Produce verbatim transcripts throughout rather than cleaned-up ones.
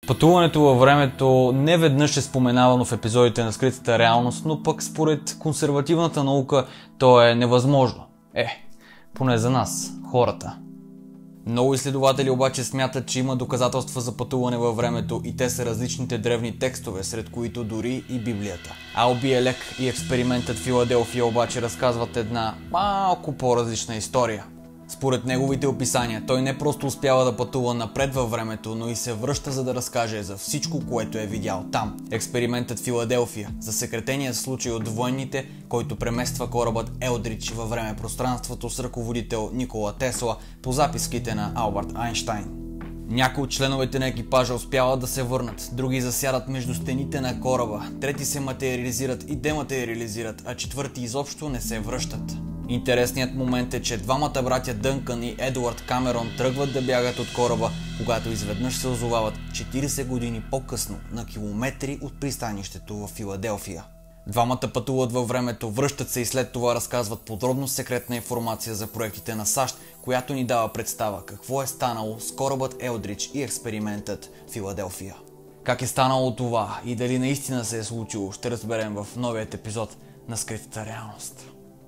Пътуването във времето не веднъж е споменавано в епизодите на Скритата реалност, но пък според консервативната наука то е невъзможно. Е, поне за нас, хората. Много изследователи обаче смятат, че има доказателства за пътуване във времето и те са различните древни текстове, сред които дори и Библията. Алби Елек и експериментът Филаделфия обаче разказват една малко по-различна история. Според неговите описания, той не просто успява да пътува напред във времето, но и се връща, за да разкаже за всичко, което е видял там. Експериментът Филаделфия, засекретения случай от военните, който премества корабът Елдрич във време-пространството с ръководител Никола Тесла по записките на Албърт Айнщайн. Някои от членовете на екипажа успяват да се върнат, други засядат между стените на кораба, трети се материализират и дематериализират, а четвърти изобщо не се връщат. Интересният момент е, че двамата братя Дънкън и Едуард Камерон тръгват да бягат от кораба, когато изведнъж се озовават четирийсет години по-късно на километри от пристанището в Филаделфия. Двамата пътуват във времето, връщат се и след това разказват подробно секретна информация за проектите на САЩ, която ни дава представа какво е станало с корабът Елдрич и експериментът Филаделфия. Как е станало това и дали наистина се е случило, ще разберем в новият епизод на Скритата реалност.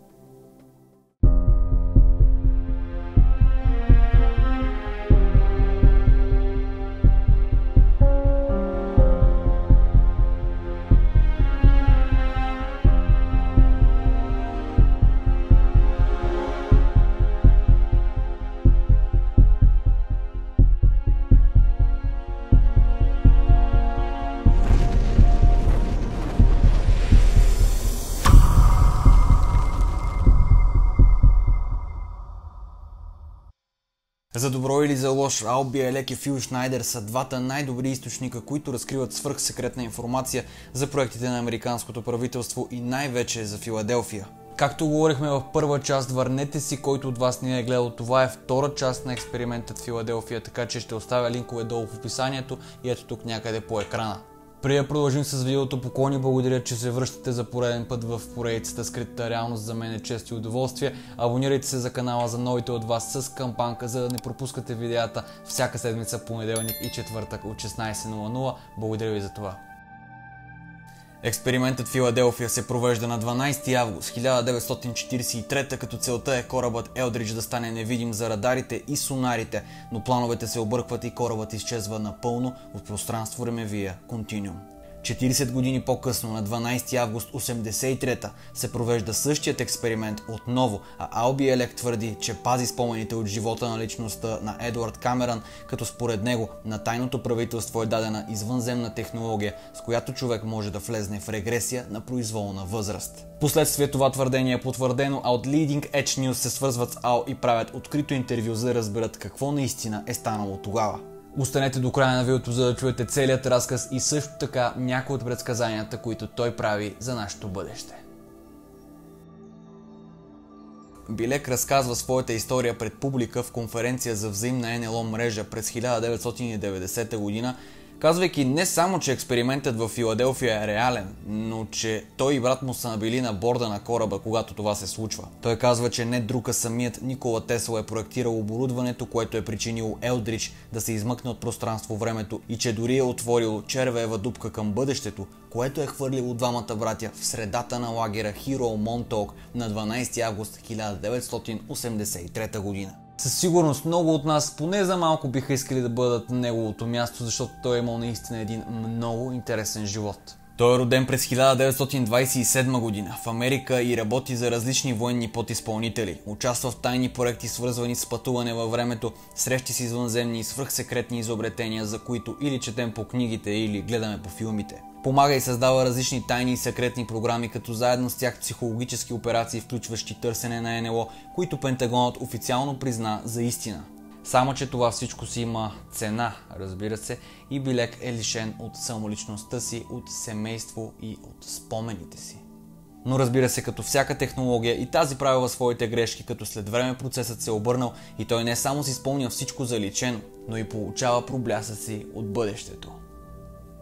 За добро или за лош, Алби Елек и Фил Шнайдер са двата най-добри източника, които разкриват свръхсекретна информация за проектите на американското правителство и най-вече за Филаделфия. Както говорихме в първа част, върнете си, който от вас не е гледал, това е втора част на експериментът Филаделфия, така че ще оставя линкове долу в описанието и ето тук някъде по екрана. Преди да продължим с видеото, поклони, благодаря, че се връщате за пореден път в поредицата Скритата реалност. За мен е чест и удоволствие. Абонирайте се за канала за новите от вас с кампанка, за да не пропускате видеята всяка седмица, понеделник и четвъртък от шестнайсет нула нула. Благодаря ви за това. Експериментът Филаделфия се провежда на дванайсети август хиляда деветстотин четирийсет и трета, като целта е корабът Елдрич да стане невидим за радарите и сонарите, но плановете се объркват и корабът изчезва напълно от пространство-времевия континуум. четирийсет години по-късно, на дванайсети август осемдесет и трета, се провежда същият експеримент отново, а Алби Елек твърди, че пази спомените от живота на личността на Едуард Камерон, като според него на тайното правителство е дадена извънземна технология, с която човек може да влезне в регресия на произволна възраст. Впоследствие това твърдение е потвърдено, а от Leading Edge News се свързват с Ал и правят открито интервю, за да разберат какво наистина е станало тогава. Останете до края на видеото, за да чуете целият разказ и също така някои от предсказанията, които той прави за нашето бъдеще. Билек разказва своята история пред публика в конференция за взаимна Ен Ел О мрежа през хиляда деветстотин и деветдесета година, казвайки не само, че експериментът в Филаделфия е реален, но че той и брат му са били на борда на кораба, когато това се случва. Той казва, че не друг, а самият Никола Тесла е проектирал оборудването, което е причинило Елдрич да се измъкне от пространство-времето и че дори е отворило червеева дупка към бъдещето, което е хвърлило двамата братя в средата на лагера Хироу Монток на дванайсети август хиляда деветстотин осемдесет и трета година. Със сигурност много от нас поне за малко биха искали да бъдат на неговото място, защото той е имал наистина един много интересен живот. Той е роден през хиляда деветстотин двайсет и седма година в Америка и работи за различни военни подизпълнители. Участва в тайни проекти, свързвани с пътуване във времето, срещи с извънземни и свръхсекретни изобретения, за които или четем по книгите, или гледаме по филмите. Помага и създава различни тайни и секретни програми, като заедно с тях психологически операции, включващи търсене на Ен Ел О, които Пентагонът официално призна за истина. Само че това всичко си има цена, разбира се, и Билек е лишен от самоличността си, от семейство и от спомените си. Но разбира се, като всяка технология, и тази правила своите грешки, като след време процесът се е обърнал и той не само си спомня всичко заличено, но и получава пробляса си от бъдещето.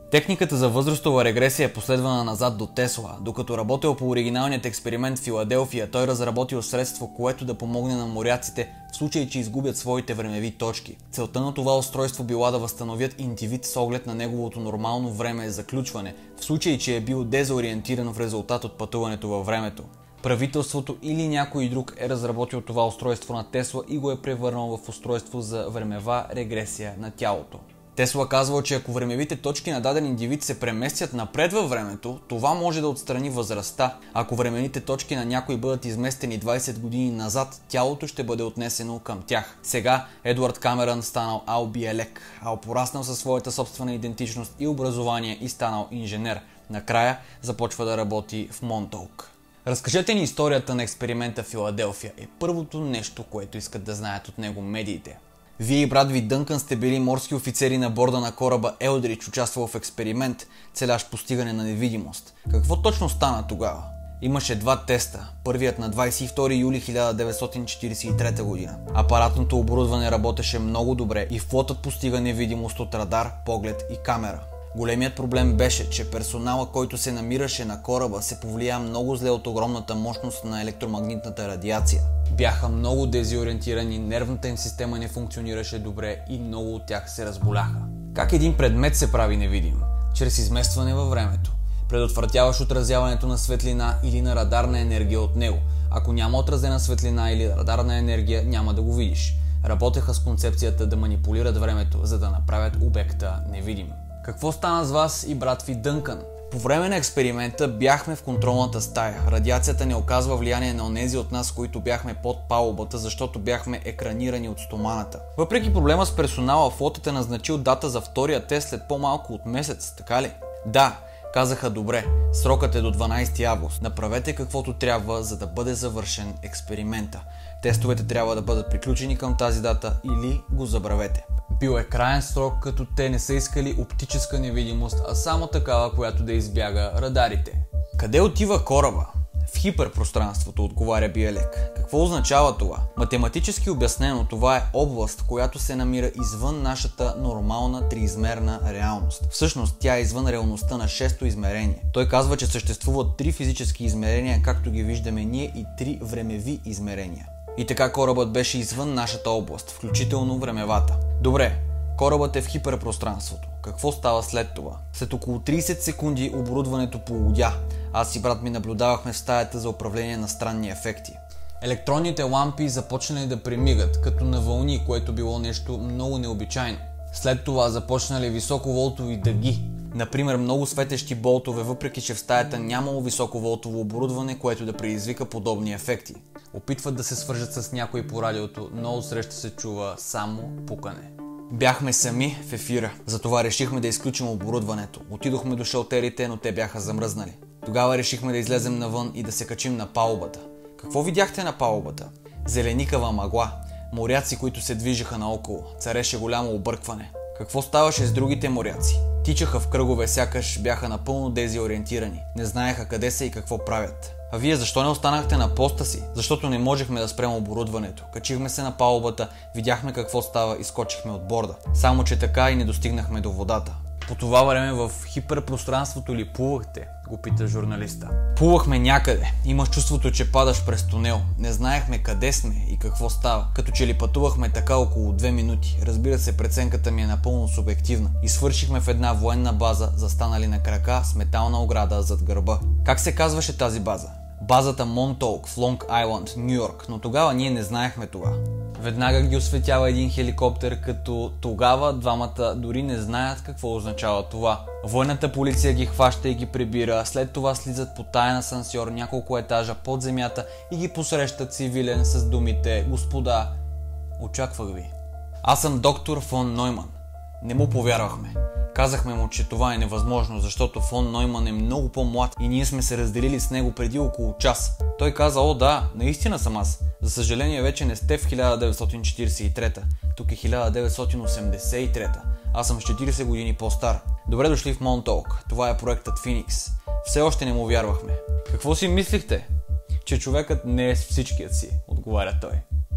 Техниката за възрастова регресия е последвана назад до Тесла. Докато работил по оригиналният експеримент в Филаделфия, той разработил средство, което да помогне на моряците в случай, че изгубят своите времеви точки. Целта на това устройство била да възстановят индивид с оглед на неговото нормално време за ключване, в случай, че е бил дезориентиран в резултат от пътуването във времето. Правителството или някой друг е разработил това устройство на Тесла и го е превърнал в устройство за времева регресия на тялото. Тесла казвал, че ако времевите точки на даден индивид се преместят напред във времето, това може да отстрани възрастта. Ако времевите точки на някой бъдат изместени двайсет години назад, тялото ще бъде отнесено към тях. Сега Едуард Камерън станал Ал Биелек, Ал пораснал със своята собствена идентичност и образование и станал инженер. Накрая започва да работи в Монтоук. Разкажете ни историята на експеримента в Филаделфия е първото нещо, което искат да знаят от него медиите. Вие и брат ви Дънкън сте били морски офицери на борда на кораба Елдрич, участвал в експеримент, целящ постигане на невидимост. Какво точно стана тогава? Имаше два теста. Първият на двайсет и втори юли хиляда деветстотин четирийсет и трета година. Апаратното оборудване работеше много добре и флотът постига невидимост от радар, поглед и камера. Големият проблем беше, че персонала, който се намираше на кораба, се повлия много зле от огромната мощност на електромагнитната радиация. Бяха много дезориентирани, нервната им система не функционираше добре и много от тях се разболяха. Как един предмет се прави невидим? Чрез изместване във времето. Предотвратяваш отразяването на светлина или на радарна енергия от него. Ако няма отразена светлина или радарна енергия, няма да го видиш. Работеха с концепцията да манипулират времето, за да направят обекта невидим. Какво стана с вас и брат ви Дънкън? По време на експеримента бяхме в контролната стая. Радиацията не оказва влияние на онези от нас, които бяхме под палубата, защото бяхме екранирани от стоманата. Въпреки проблема с персонала, флотът е назначил дата за втория тест след по-малко от месец, така ли? Да, казаха добре, срокът е до дванайсети август. Направете каквото трябва, за да бъде завършен експеримента. Тестовете трябва да бъдат приключени към тази дата или го забравете. Бил е краен срок, като те не са искали оптическа невидимост, а само такава, която да избяга радарите. Къде отива кораба? В хиперпространството, отговаря Биелек. Какво означава това? Математически обяснено, това е област, която се намира извън нашата нормална триизмерна реалност. Всъщност, тя е извън реалността на шесто измерение. Той казва, че съществуват три физически измерения, както ги виждаме ние, и три времеви измерения. И така корабът беше извън нашата област, включително времевата. Добре, корабът е в хиперпространството. Какво става след това? След около трийсет секунди оборудването полудя. Аз и брат ми наблюдавахме в стаята за управление на странни ефекти. Електронните лампи започнали да премигат, като на вълни, което било нещо много необичайно. След това започнали високоволтови дъги. Например, много светещи болтове, въпреки че в стаята нямало високоволтово оборудване, което да предизвика подобни ефекти. Опитват да се свържат с някой по радиото, но отсреща се чува само пукане. Бяхме сами в ефира, затова решихме да изключим оборудването. Отидохме до шалтерите, но те бяха замръзнали. Тогава решихме да излезем навън и да се качим на палубата. Какво видяхте на палубата? Зеленикава мъгла, моряци, които се движеха наоколо. Цареше голямо объркване. Какво ставаше с другите моряци? Тичаха в кръгове, сякаш бяха напълно дезориентирани. Не знаеха къде са и какво правят. А вие защо не останахте на поста си? Защото не можехме да спрем оборудването. Качихме се на палубата, видяхме какво става и скочихме от борда. Само че така и не достигнахме до водата. По това време в хиперпространството ли плувахте? Го пита журналиста. Плувахме някъде. Имах чувството, че падаш през тунел. Не знаехме къде сме и какво става. Като че ли пътувахме така около две минути. Разбира се, преценката ми е напълно субективна. И свършихме в една военна база, застанали на крака с метална ограда зад гърба. Как се казваше тази база? Базата Монтоук в Лонг Айланд, Ню Йорк, но тогава ние не знаехме това. Веднага ги осветява един хеликоптер, като тогава двамата дори не знаят какво означава това. Военната полиция ги хваща и ги прибира, след това слизат по таен асансьор няколко етажа под земята и ги посрещат цивилен с думите: "Господа, очаквах ви." Аз съм доктор фон Нойман. Не му повярвахме. Казахме му, че това е невъзможно, защото фон Нойман е много по-млад и ние сме се разделили с него преди около час. Той каза: "О да, наистина съм аз. За съжаление вече не сте в хиляда деветстотин четирийсет и трета. Тук е хиляда деветстотин осемдесет и трета. Аз съм с четирийсет години по-стар. Добре дошли в Монтоук. Това е проектът Феникс." Все още не му вярвахме. "Какво си мислихте?" "Че човекът не е с всичкият си", отговаря той.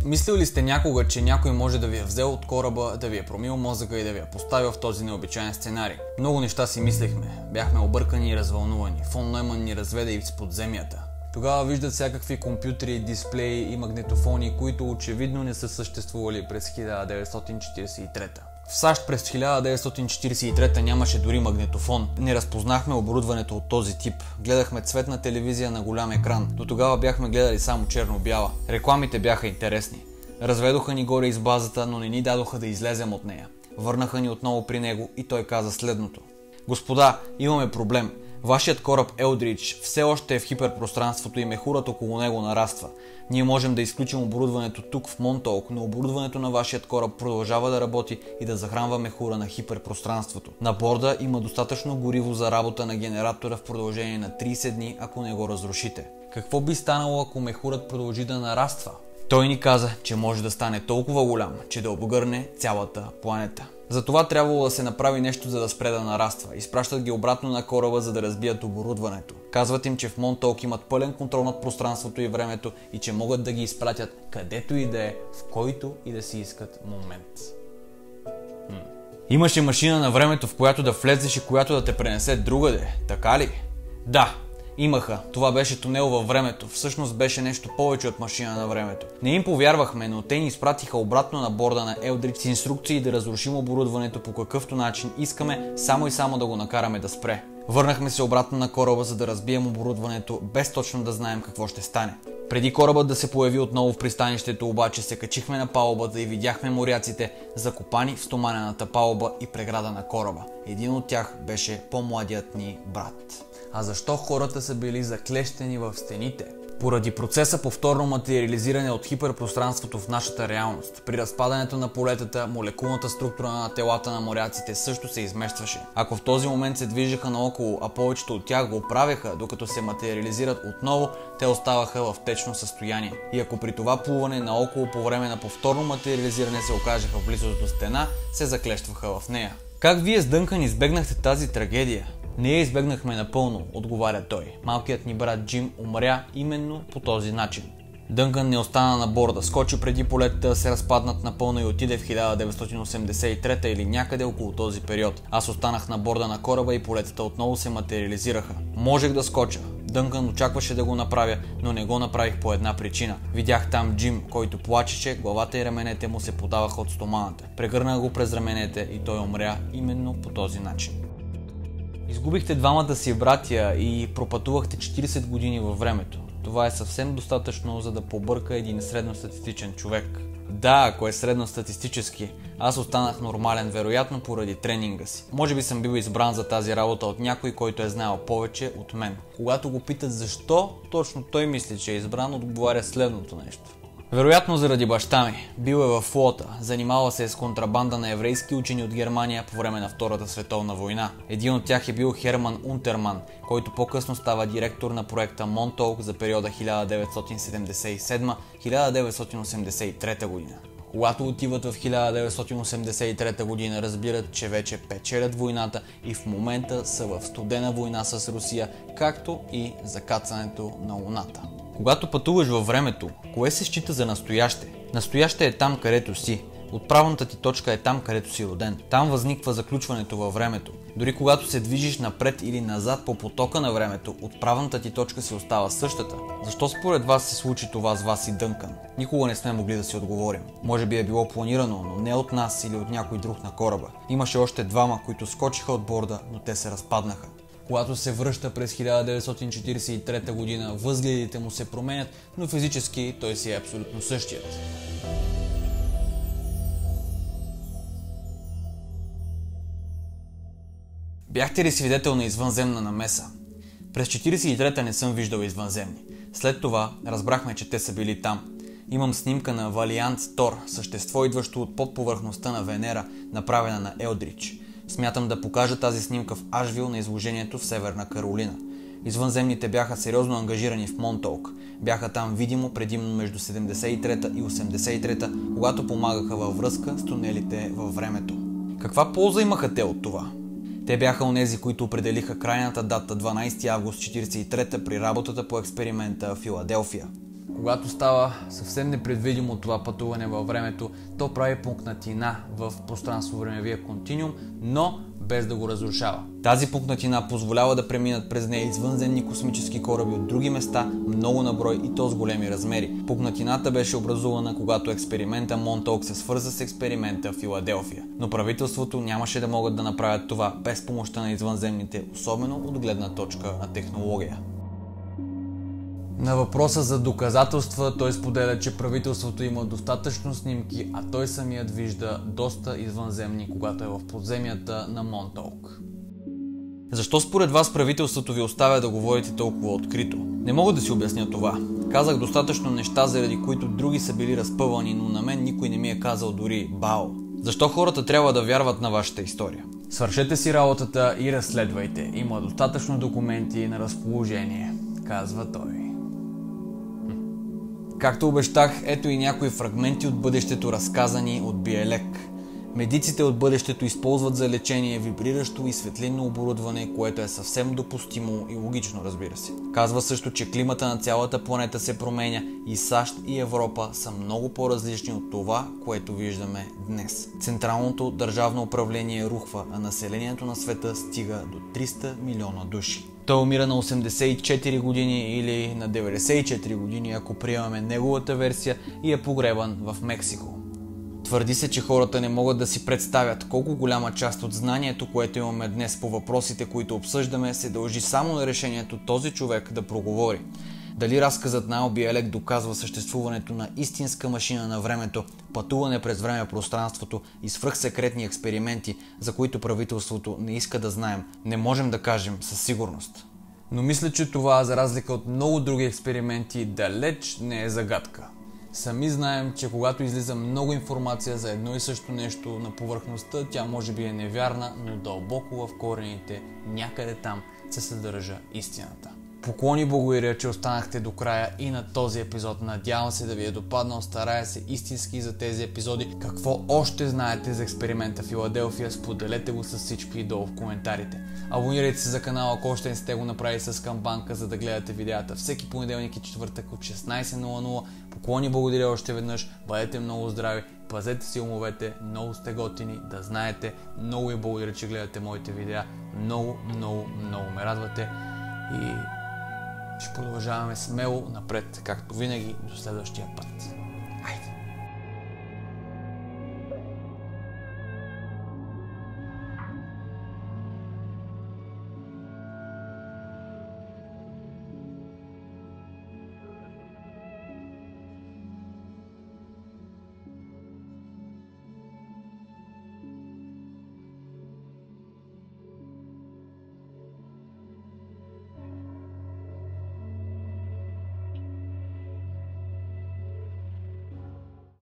Мислили ли сте някога, че някой може да ви е взел от кораба, да ви е промил мозъка и да ви е поставил в този необичайен сценарий? Много неща си мислехме. Бяхме объркани и развълнувани. Фон Нойман ни разведе из подземията. Тогава виждат всякакви компютри, дисплеи и магнитофони, които очевидно не са съществували през хиляда деветстотин четиридесет и трета. В САЩ през хиляда деветстотин четиридесет и трета нямаше дори магнитофон. Не разпознахме оборудването от този тип. Гледахме цветна телевизия на голям екран. До тогава бяхме гледали само черно-бяла. Рекламите бяха интересни. Разведоха ни горе из базата, но не ни дадоха да излезем от нея. Върнаха ни отново при него и той каза следното. Господа, имаме проблем. Вашият кораб Елдрич все още е в хиперпространството и мехурът около него нараства. Ние можем да изключим оборудването тук в Монтоук, но оборудването на вашият кораб продължава да работи и да захранва мехура на хиперпространството. На борда има достатъчно гориво за работа на генератора в продължение на тридесет дни, ако не го разрушите. Какво би станало, ако мехурът продължи да нараства? Той ни каза, че може да стане толкова голям, че да обгърне цялата планета. Затова трябвало да се направи нещо, за да спре да нараства. Изпращат ги обратно на кораба, за да разбият оборудването. Казват им, че в Монтоук имат пълен контрол над пространството и времето и че могат да ги изпратят където и да е, в който и да си искат момент. Хм. Имаше машина на времето, в която да влезеш и която да те пренесе другаде, така ли? Да. Имаха. Това беше тунел във времето. Всъщност беше нещо повече от машина на времето. Не им повярвахме, но те ни изпратиха обратно на борда на Елдрич с инструкции да разрушим оборудването по какъвто начин искаме, само и само да го накараме да спре. Върнахме се обратно на кораба, за да разбием оборудването, без точно да знаем какво ще стане. Преди корабът да се появи отново в пристанището, обаче се качихме на палубата и видяхме моряците, закопани в стоманената палуба и преграда на кораба. Един от тях беше по-младият ни брат. А защо хората са били заклещени в стените? Поради процеса повторно материализиране от хиперпространството в нашата реалност. При разпадането на полетата, молекулната структура на телата на моряците също се изместваше. Ако в този момент се движеха наоколо, а повечето от тях го правеха, докато се материализират отново, те оставаха в течно състояние. И ако при това плуване наоколо по време на повторно материализиране се окажеха в близост до стена, се заклещваха в нея. Как вие с Дънкан избегнахте тази трагедия? Не я избегнахме напълно, отговаря той. Малкият ни брат Джим умря именно по този начин. Дънкан не остана на борда, скочи преди полетата да се разпаднат напълно и отиде в хиляда деветстотин осемдесет и трета или някъде около този период. Аз останах на борда на кораба и полетата отново се материализираха. Можех да скоча. Дънкан очакваше да го направя, но не го направих по една причина. Видях там Джим, който плачеше, главата и раменете му се подаваха от стоманата. Прегърнах го през раменете и той умря именно по този начин. Изгубихте двамата си братя и пропътувахте четиридесет години във времето. Това е съвсем достатъчно, за да побърка един средностатистичен човек. Да, ако е средностатистически, аз останах нормален, вероятно поради тренинга си. Може би съм бил избран за тази работа от някой, който е знаел повече от мен. Когато го питат защо, точно той мисли, че е избран, отговаря следното нещо. Вероятно заради баща ми. Бил е във флота, занимава се с контрабанда на еврейски учени от Германия по време на Втората световна война. Един от тях е бил Херман Унтерман, който по-късно става директор на проекта Монтоук за периода хиляда деветстотин седемдесет и седма до хиляда деветстотин осемдесет и трета година. Когато отиват в хиляда деветстотин осемдесет и трета година, разбират, че вече печелят войната и в момента са в студена война с Русия, както и за кацането на Луната. Когато пътуваш във времето, кое се счита за настояще? Настояще е там, където си. Отправната ти точка е там, където си роден. Там възниква заключването във времето. Дори когато се движиш напред или назад по потока на времето, отправната ти точка си остава същата. Защо според вас се случи това с вас и Дънкан? Никога не сме могли да си отговорим. Може би е било планирано, но не от нас или от някой друг на кораба. Имаше още двама, които скочиха от борда, но те се разпаднаха. Когато се връща през хиляда деветстотин четиридесет и трета година, възгледите му се променят, но физически той си е абсолютно същият. Бяхте ли свидетел на извънземна намеса? През четиридесет и трета не съм виждал извънземни. След това разбрахме, че те са били там. Имам снимка на Валиант Тор, същество идващо от под повърхността на Венера, направена на Елдрич. Смятам да покажа тази снимка в Ашвил на изложението в Северна Каролина. Извънземните бяха сериозно ангажирани в Монтоук. Бяха там видимо предимно между седемдесет и трета и осемдесет и трета, когато помагаха във връзка с тунелите във времето. Каква полза имаха те от това? Те бяха онези, които определиха крайната дата дванайсети август четиридесет и трета при работата по експеримента в Филаделфия. Когато става съвсем непредвидимо това пътуване във времето, то прави пукнатина в пространство-времевия континуум, но без да го разрушава. Тази пукнатина позволява да преминат през нея извънземни космически кораби от други места, много на брой и то с големи размери. Пукнатината беше образувана, когато експеримента Монтаук се свърза с експеримента в Филаделфия. Но правителството нямаше да могат да направят това без помощта на извънземните, особено от гледна точка на технология. На въпроса за доказателства той споделя, че правителството има достатъчно снимки, а той самият вижда доста извънземни, когато е в подземията на Монтаук. Защо според вас правителството ви оставя да говорите толкова открито? Не мога да си обясня това. Казах достатъчно неща, заради които други са били разпъвани, но на мен никой не ми е казал дори бао. Защо хората трябва да вярват на вашата история? Свършете си работата и разследвайте. Има достатъчно документи на разположение, казва той. Както обещах, ето и някои фрагменти от бъдещето, разказани от Биелек. Медиците от бъдещето използват за лечение вибриращо и светлинно оборудване, което е съвсем допустимо и логично, разбира се. Казва също, че климата на цялата планета се променя и САЩ и Европа са много по-различни от това, което виждаме днес. Централното държавно управление рухва, а населението на света стига до триста милиона души. Той умира на осемдесет и четири години или на деветдесет и четири години, ако приемаме неговата версия, и е погребан в Мексико. Твърди се, че хората не могат да си представят колко голяма част от знанието, което имаме днес по въпросите, които обсъждаме, се дължи само на решението този човек да проговори. Дали разказът на Ал Биелек доказва съществуването на истинска машина на времето, пътуване през време-пространството и свръхсекретни експерименти, за които правителството не иска да знаем, не можем да кажем със сигурност. Но мисля, че това, за разлика от много други експерименти, далеч не е загадка. Сами знаем, че когато излиза много информация за едно и също нещо на повърхността, тя може би е невярна, но дълбоко в корените, някъде там, се съдържа истината. Поклони, благодаря, че останахте до края и на този епизод. Надявам се да ви е допаднал, старая се истински за тези епизоди. Какво още знаете за експеримента Филаделфия, споделете го с всички долу в коментарите. Абонирайте се за канала, ако още не сте го направили с камбанка, за да гледате видеята всеки понеделник и четвъртък от шестнайсет нула нула. Поклони, благодаря още веднъж, бъдете много здрави, пазете си умовете, много сте готини, да знаете. Много ви благодаря, че гледате моите видеа. Много, много, много ме радвате и ще продължаваме смело напред, както винаги, до следващия път.